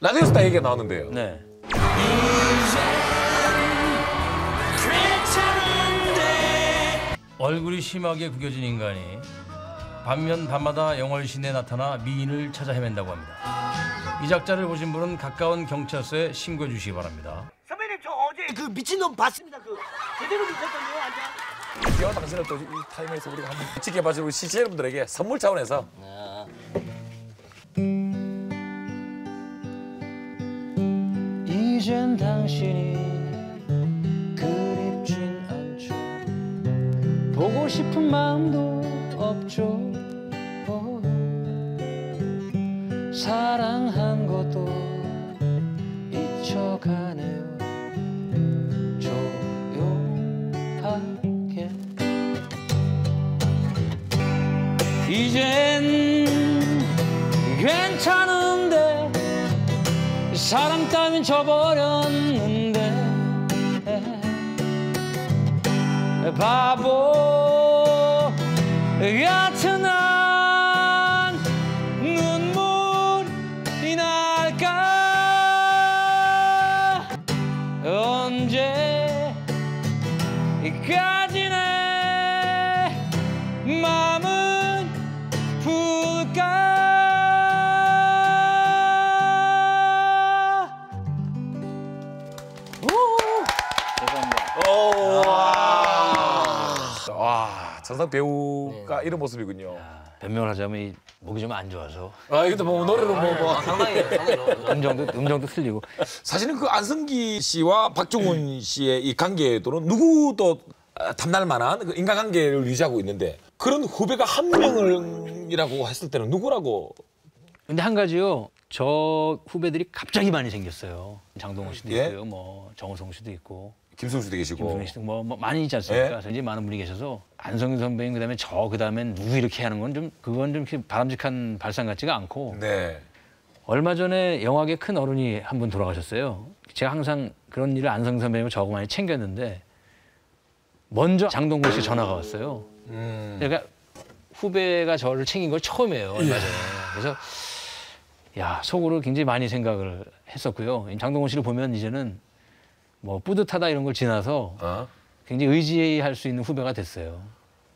라디오에서 다 얘기가 나왔는데요. 네. 얼굴이 심하게 구겨진 인간이 반면 밤마다 영월시내에 나타나 미인을 찾아 헤맨다고 합니다. 이 작자를 보신 분은 가까운 경찰서에 신고해 주시기 바랍니다. 선배님 저 어제 그 미친놈 봤습니다. 그 제대로 미쳤던데요 완전. 기왕 당신을 또 이 타임에서 우리가 한번 지켜봐주고 우리 시청자 여러분들에게 선물 차원에서 이젠 당신이 그립진 않죠. 보고 싶은 마음도 없죠. 사랑한 것도 잊혀가네요. 조용하게 이젠 괜찮은데 사랑 따윈 져버렸는데 바보 같은 난 눈물이 날까 언제까지 내 마음은 풀까 와 전상 배우가 이런 모습이군요. 변명을 하자면 이 목이 좀 안 좋아서 이것도 뭐 노래로 뭐 상당히 음정도 틀리고 사실은 그 안성기 씨와 박중훈 씨의 이 관계도는 누구도 탐날 만한 그 인간관계를 유지하고 있는데 그런 후배가 한 명이라고 했을 때는 누구라고? 근데 한 가지요. 저 후배들이 갑자기 많이 생겼어요. 장동건 씨도 예? 있고요. 뭐 정우성 씨도 있고 김승수도 계시고. 김승희 씨도 뭐 많이 있지 않습니까? 예? 그래서 이제 많은 분이 계셔서 안성기 선배님 그다음에 그다음엔 누구 이렇게 하는 건 좀 그건 좀 이렇게 바람직한 발상 같지가 않고 네. 얼마 전에 영화계 큰 어른이 한 분 돌아가셨어요. 제가 항상 그런 일을 안성기 선배님을 저거 많이 챙겼는데 먼저 장동건 씨 전화가 왔어요. 그러니까 후배가 저를 챙긴 걸 처음이에요. 얼마 전에. 그래서 야 속으로 굉장히 많이 생각을 했었고요. 장동건 씨를 보면 이제는 뭐 뿌듯하다 이런 걸 지나서 굉장히 의지할 수 있는 후배가 됐어요.